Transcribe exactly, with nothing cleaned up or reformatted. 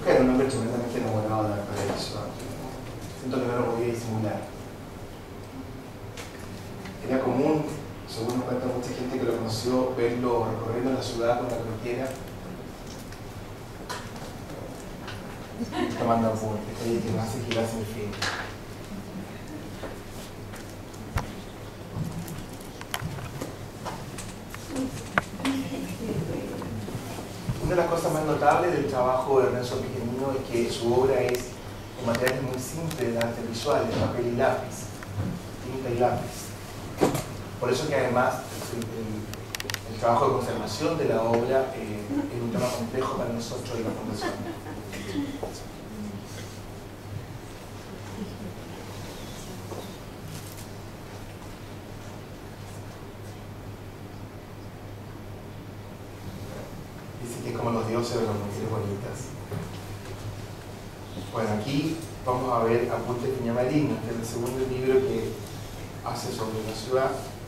Luca era un hombre tremendamente enamorado de la paraíso. Siento que no lo podía disimular. Era común, según nos cuenta mucha gente que lo conoció, verlo recorriendo la ciudad con la croquera, tomando apuntes, oye, que me hace girar sin fin. Una de las cosas más notables del trabajo de Renzo Piccinino es que su obra es en materiales muy simples de arte visual, de papel y lápiz, tinta y lápiz. Por eso que además el, el, el trabajo de conservación de la obra eh, es un tema complejo para nosotros y la Fundación. Dice que es como los dioses de las mujeres bonitas. Bueno, aquí vamos a ver Apuntes de Viña Marina, que es el segundo libro que hace sobre la ciudad.